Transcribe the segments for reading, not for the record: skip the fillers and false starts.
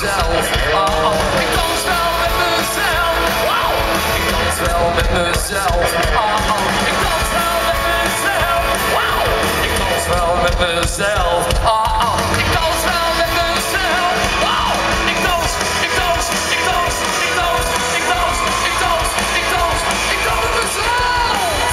mezelf. Ik dans wel met mezelf. Wow. Ik dans wel met mezelf. Ik dans wel met mezelf. Wow. Ik dans wel met mezelf. Ik dans wel met mezelf. Wow. Ik dans, ik dans, ik dans, ik dans, ik dans, ik dans, ik dans, ik dans met mezelf.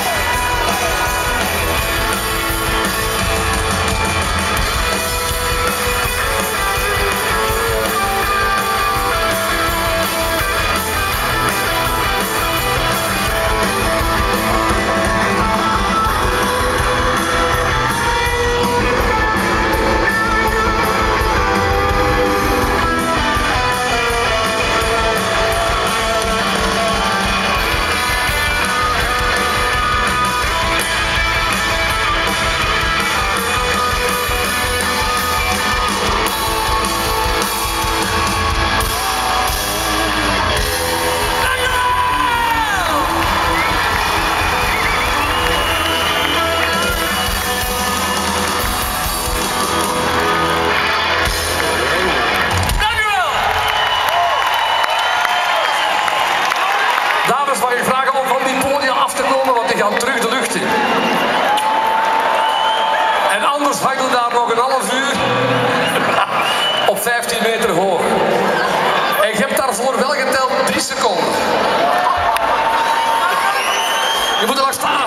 Dames, mag ik vragen om van die podium af te komen, want die gaan terug de lucht in. En anders hangen we daar nog een half uur op 15 meter hoog. En je hebt daarvoor wel geteld 3 seconden. Je moet er nog staan.